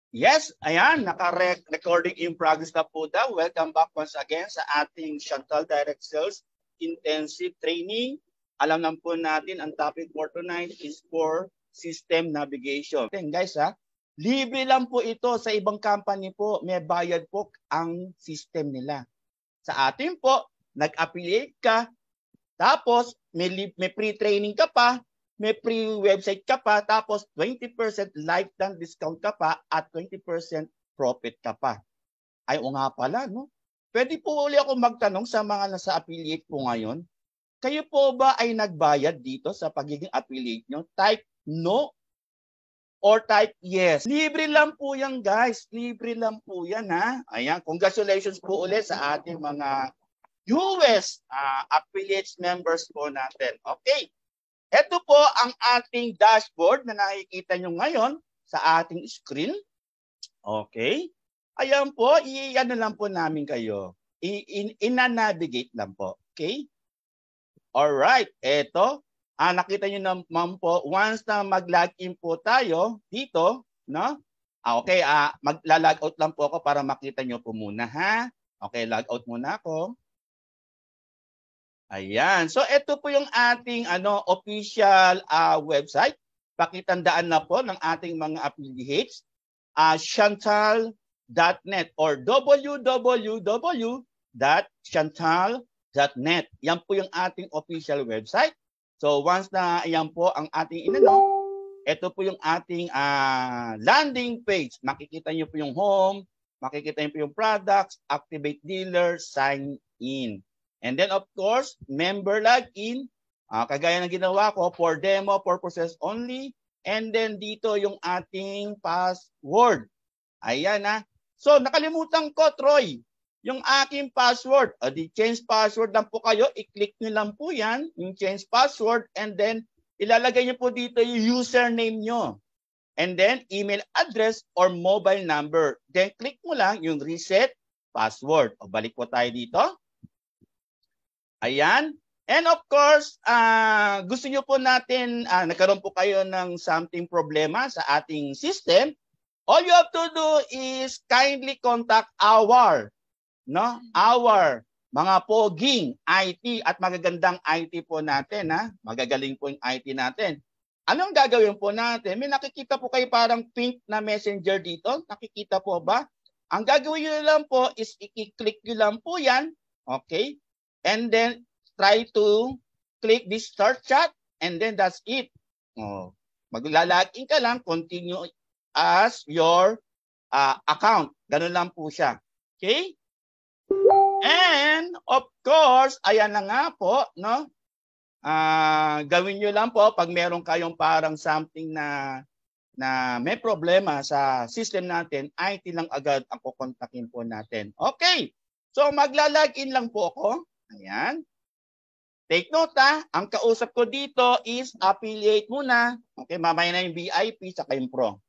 Yes, ayan, naka-recording in progress na po daw. Welcome back once again sa ating Chantal Direct Sales Intensive Training. Alam naman po natin, ang topic for tonight is for system navigation. Then guys, libre lang po ito. Sa ibang company po, may bayad po ang system nila. Sa atin po, nag-affiliate ka, tapos may pre-training ka pa, may pre-website ka pa, tapos 20% lifetime discount ka pa at 20% profit ka pa. Ay, o nga pala, no? Pwede po uli ako magtanong sa mga nasa affiliate po ngayon. Kayo po ba ay nagbayad dito sa pagiging affiliate nyo? Type no or type yes. Libre lang po yan, guys. Libre lang po yan, ha? Ayan, congratulations po ulit sa ating mga US affiliates members po natin. Okay. Ito po ang ating dashboard na nakikita nyo ngayon sa ating screen. Okay. Ayan po, i-ano lang po namin kayo. Ina-navigate lang po. Okay. Alright. Ito. Nakita nyo naman po, once na mag-login po tayo dito, no? Okay, magla-log out lang po ako para makita nyo po muna, ha? Okay, log out muna ako. Ayan. So ito po yung ating official website. Pakitandaan na po ng ating mga affiliates, chantal.net or www.chantal.net. Yan po yung ating official website. So once na yan po ang ating ito po yung ating landing page. Makikita niyo po yung home, makikita niyo po yung products, activate dealer, sign in. And then, of course, member login, kagaya ng ginawa ko, for demo purposes only. And then, dito yung ating password. Ayan, ha. So, nakalimutan ko, Troy, yung aking password. Di change password lang po kayo. I-click nyo lang po yan, yung change password. And then, ilalagay nyo po dito yung username nyo. And then, email address or mobile number. Then, click mo lang yung reset password. O, balik po tayo dito. Ayan. And of course, gusto nyo po natin, nagkaroon po kayo ng something problema sa ating system, all you have to do is kindly contact our mga poging IT at magagandang IT po natin. Magagaling po yung IT natin. Anong gagawin po natin? May nakikita po kayo parang pink na messenger dito. Nakikita po ba? Ang gagawin nyo lang po is i-click nyo lang po yan. Okay? And then, try to click this start chat and then that's it. Maglalagin ka lang, continue as your account. Ganun lang po siya. Okay? And, of course, ayan na nga po, no? Gawin nyo lang po pag meron kayong parang something na may problema sa system natin, IT lang agad ang kukontakin po natin. Okay. So, maglalagin lang po ako. Ayan. Take note ang kausap ko dito is affiliate muna. Okay, mamaya na yung VIP saka yung Pro.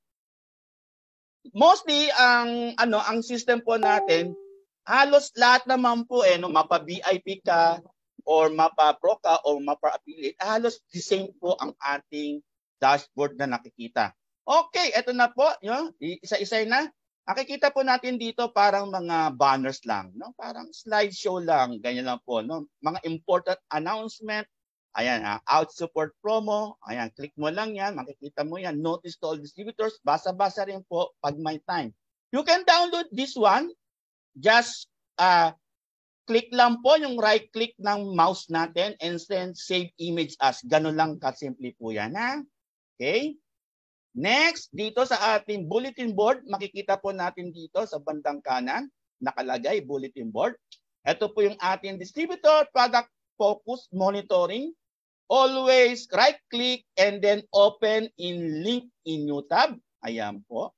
Mostly ang system po natin, halos lahat naman po mapa-VIP ka or mapa-Pro ka or mapa-affiliate, halos the same po ang ating dashboard na nakikita. Okay, eto na po, isa-isa na. Nakikita po natin dito parang mga banners lang, no? Parang slideshow lang, ganyan lang po, no? Mga important announcement, ayan, out support promo, ayan, click mo lang yan, makikita mo yan, notice to all distributors, basa-basa rin po pag may time. You can download this one, just click lang po yung right click ng mouse natin and then save image as. Ganun lang kasimple po yan, ha? Okay? Next, dito sa ating bulletin board, makikita po natin dito sa bandang kanan, nakalagay bulletin board. Ito po yung ating distributor product focus monitoring. Always right-click and then open in link in new tab. Ayan po.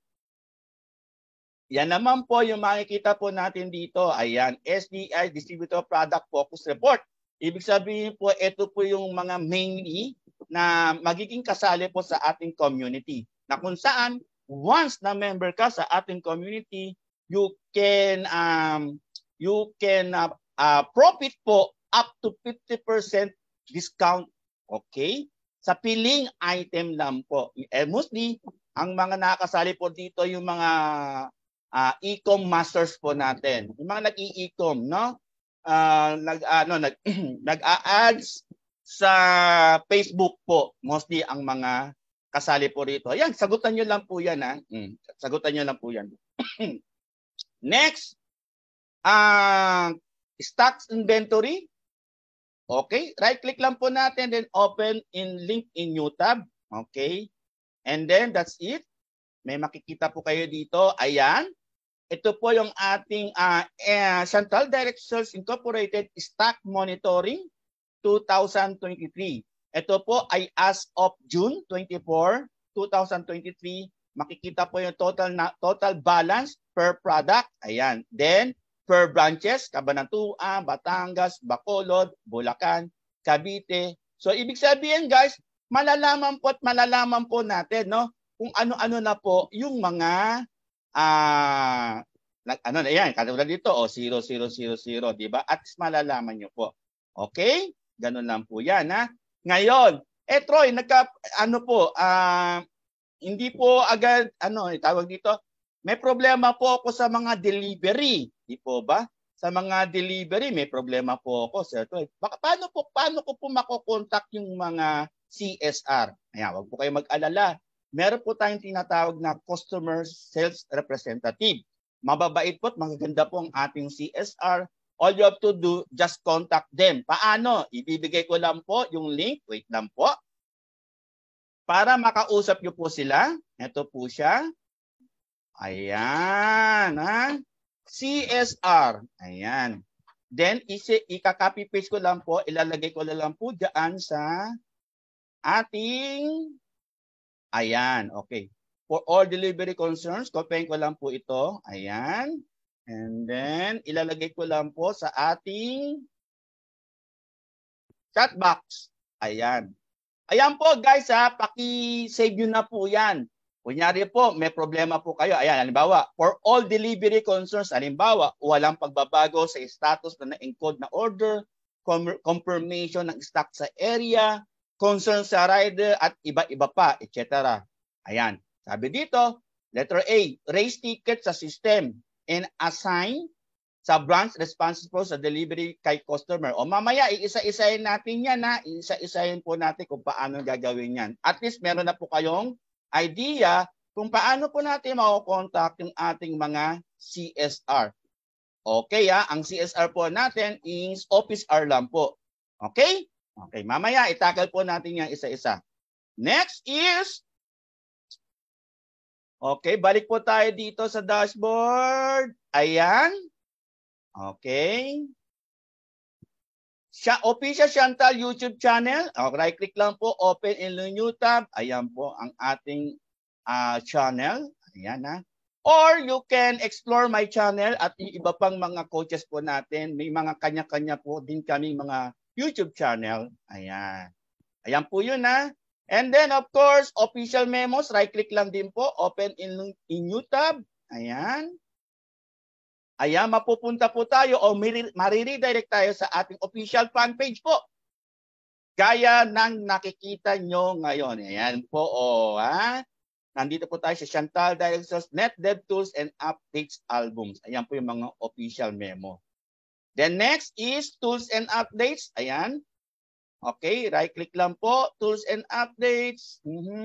Yan naman po yung makikita po natin dito. Ayan, SDI Distributor Product Focus Report. Ibig sabihin po, ito po yung mga mainly na magiging kasali po sa ating community. Na kung saan, once na member ka sa ating community, you can profit po up to 50% discount. Okay? Sa piling item lang po. Mostly, Ang mga nakakasali po dito yung mga e-com masters po natin. Yung mga nag-e-com, no? Nag-a-ads sa Facebook po. Mostly ang mga kasali po rito. Ayan, sagutan nyo lang po yan. Sagutan nyo lang po yan. Next, stocks inventory. Okay, right-click lang po natin, then open in link in new tab. Okay, and then that's it. May makikita po kayo dito. Ayan, ito po yung ating Central Direct Sales Incorporated Stock Monitoring 2023. Ito po ay as of June 24, 2023. Makikita po yung total balance per product. Ayan. Then, per branches, Cabanatuan, Batangas, Bacolod, Bulacan, Cavite. So, ibig sabihin guys, malalaman po natin, no? Kung ano-ano na po yung mga yan, katulad dito, 0000, di ba? At malalaman nyo po. Okay? Ganun lang po yan, ha? Ngayon, Troy, hindi po agad, tawag dito, may problema po ako sa mga delivery. Di po ba? Sa mga delivery, may problema po ako, Sir Troy. Paano ko po makokontak yung mga CSR? Ayan, wag po kayo mag-alala. Meron po tayong tinatawag na Customer Sales Representative. Mababait po at magaganda po ang ating CSR. All you have to do, just contact them. Paano? Ibibigay ko lang po yung link. Wait lang po. Para makausap nyo po sila. Ito po siya. Ayan. CSR. Ayan. Then, ika-copy paste ko lang po. Ilalagay ko lang po dyan sa ating... Ayan. Okay. For all delivery concerns, copyin ko lang po ito. Ayan. And then, ilalagay ko lang po sa ating chat box. Ayan. Ayan po guys, paki-save nyo na po yan. Kunyari po, may problema po kayo. Ayan, halimbawa, for all delivery concerns, halimbawa, walang pagbabago sa status na na-encode na order, confirmation ng stock sa area, concern sa rider, at iba-iba pa, etc. Ayan. Sabi dito, letter A, raise ticket sa system and assign sa branch responsible sa delivery kay customer. O mamaya, iisa-isahin natin yan, Iisa-isahin po natin kung paano gagawin yan. At least meron na po kayong idea kung paano po natin mako-contact yung ating mga CSR. Okay, ang CSR po natin is office hour lang po. Okay? Okay, mamaya itakal po natin yan isa-isa. Next is, okay, balik po tayo dito sa dashboard. Ayan. Okay. Official Chantal YouTube channel. Right-click lang po, open in the new tab. Ayan po ang ating channel. Ayan Or you can explore my channel at yung iba pang mga coaches po natin. May mga kanya-kanya po din kami mga YouTube channel. Ayan. Ayan po yun And then of course, official memos. Right-click lang din po, open in new tab. Ayan. Ayan, mapupunta po tayo o mariredirect tayo sa ating official fan page po. Gaya ng nakikita nyo ngayon. Ayan po, Nandito po tayo sa Chantal Direct Sales Net Dev Tools and Updates Albums. Ayan po yung mga official memo. Then next is Tools and Updates. Ayan. Okay, right-click lang po. Tools and Updates.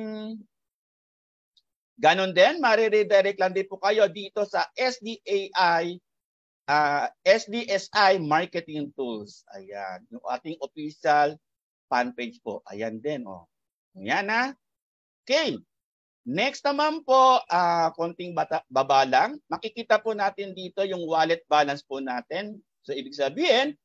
Ganon din, mariredirect lang din po kayo dito sa SDSI Marketing Tools. Ayan, yung ating official fan page po. Ayan din, Ayan Okay. Next naman po, konting baba lang. Makikita po natin dito yung wallet balance po natin. So, ibig sabihin,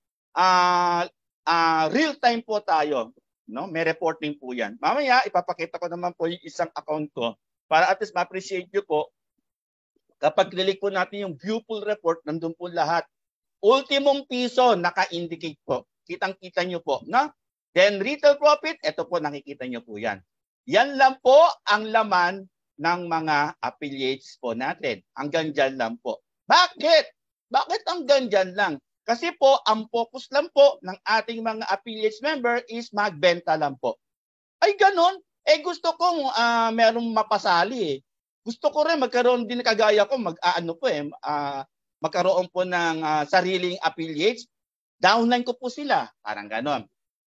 real time po tayo. No? May reporting po yan. Mamaya, ipapakita ko naman po yung isang account ko para at least ma-appreciate nyo po. Kapag click po natin yung view full report, nandun po lahat. Ultimong piso, naka-indicate po. Kitang-kita nyo po. No? Then retail profit, ito po, nakikita nyo po yan. Yan lang po ang laman ng mga affiliates po natin. Hanggang dyan lang po. Bakit? Bakit hanggang dyan lang? Kasi po, ang focus lang po ng ating mga affiliates member is magbenta lang po. Ay, ganon. Gusto kong merong mapasali eh. Gusto ko rin magkaroon din kagaya ko magkaroon po ng sariling affiliates. Downline ko po sila, parang ganon.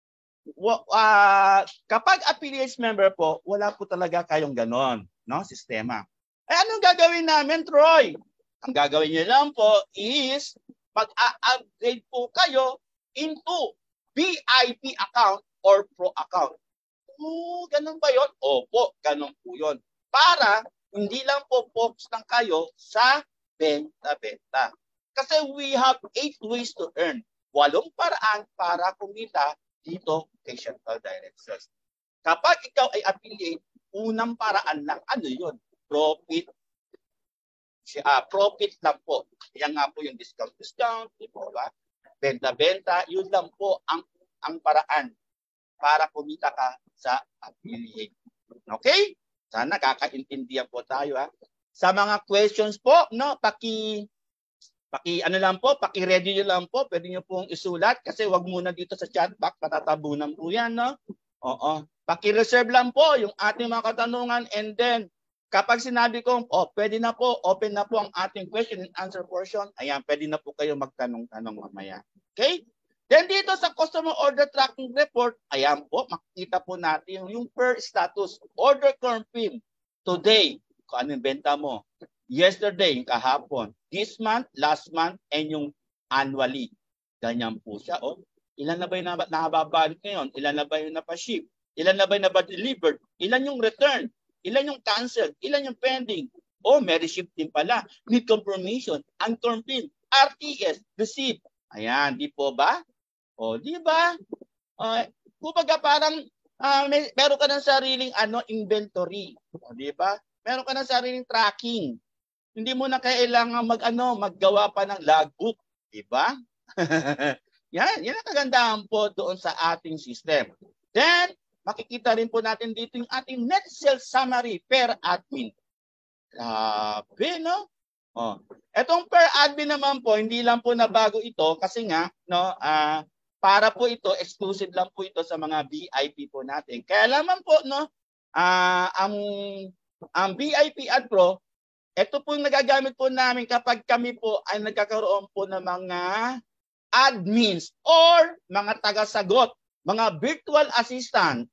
Kapag affiliates member po, wala po talaga kayong ganon, no, sistema. Anong gagawin namin, Troy? Ang gagawin niyo lang po is mag-upgrade po kayo into VIP account or Pro account. Ganun ba yun? Opo, ganun po yun. Para hindi lang po focus lang kayo sa benta-benta. Kasi we have 8 ways to earn. 8 paraan para kumita dito kay Chantal Direct Sales. Kapag ikaw ay affiliate, unang paraan lang, ano yun? Profit. Profit lang po. Yan nga po yung discount, di po ba? Benta-benta, yun lang po ang paraan para kumita ka sa affiliate. Okay? Sana kakaintindihan po tayo ha. Sa mga questions po, no, paki-ready niyo lang po, pwede niyo pong isulat kasi wag muna dito sa chat box, patatabunan po 'yan, no? Oo. Paki-reserve lang po yung ating mga katanungan and then kapag sinabi ko, pwede na po, open na po ang ating question and answer portion, ayan, pwede na po kayo magtanong-tanong mamaya. Okay? Then dito sa customer order tracking report, ayan po, makikita po natin yung per status, order confirm, today, kung ano yung benta mo, yesterday, yung kahapon, this month, last month, and yung annually. Ganyan po siya. Ilan na ba yung nakababalik ngayon? Ilan na ba yung napaship? Ilan na ba yung nabadelivered? Ilan yung return? Ilan yung cancel? Ilan yung pending? May receipt din pala. Need confirmation, unconfirmed, RTS, receipt. Ayan, di po ba? Di ba? Kumbaga parang meron ka ng sariling inventory. Di ba? Meron ka ng sariling tracking. Hindi mo na kailangan maggawa pa ng logbook, di ba? yan ang kagandahan po doon sa ating system. Then, makikita rin po natin dito yung ating net sales summary per admin. Grabe, no? Etong per admin naman po, hindi lang po nabago ito kasi nga, no, para po ito, exclusive lang po ito sa mga VIP po natin. Kaya naman po, no, ang VIP at Pro, ito po yung nagagamit po namin kapag kami po ay nagkakaroon po ng mga admins or mga taga-sagot, mga virtual assistant